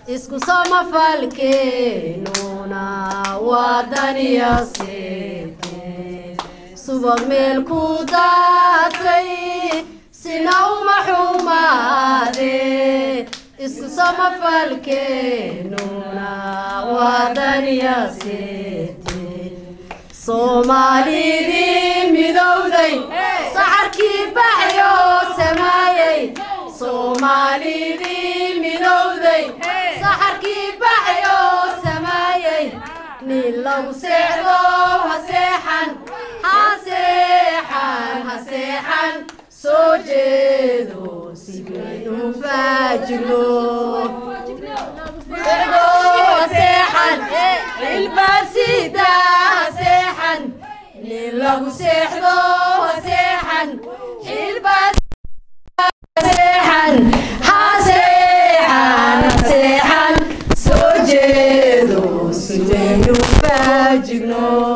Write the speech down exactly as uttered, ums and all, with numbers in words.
isku sama falkeenuna wadaniya seete subag meel ku daatay sina uma xumaade isku sama falkeenuna wadaniya seete soomaalidii midowday saxarkii baxyo samaayay soomaalidii midowday saxarkii baxyo samaayay nin lagu seexdo ha seexan ha seexan ha seexan soo jeedo sidaynu faajigno seexan ilbaasida ha seexan nin lagu seexdo ha seexan ilbaas seexan ha seexan ha seexan soo jeedo sidaynu faajigno